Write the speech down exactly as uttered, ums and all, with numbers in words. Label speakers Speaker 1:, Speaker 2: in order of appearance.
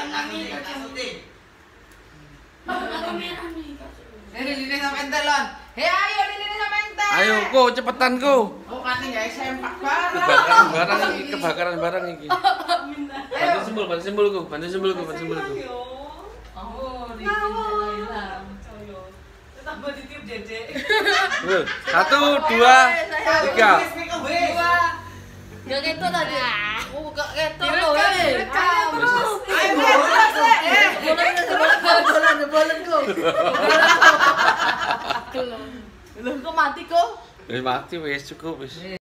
Speaker 1: Nami syuting.
Speaker 2: Ini ini sampai entelon. Hei ayo ini ini sampai entel.
Speaker 3: Ayo ko cepetan ko.
Speaker 2: Oh katanya guys sempak barang.
Speaker 3: Kebakaran barang iki, kebakaran barang iki. Bantu sembul, bantu sembulku, bantu sembulku, bantu sembulku.
Speaker 2: Oh, hilang.
Speaker 1: Tambah ditiup Dedek.
Speaker 3: Satu, dua, tiga.
Speaker 2: Gak gitu tadi. Oh, gak gitu loh.
Speaker 1: Ayo,
Speaker 2: Bolan, bolan kok. Belum kok mati kok.
Speaker 3: Wis mati wis cukup wis.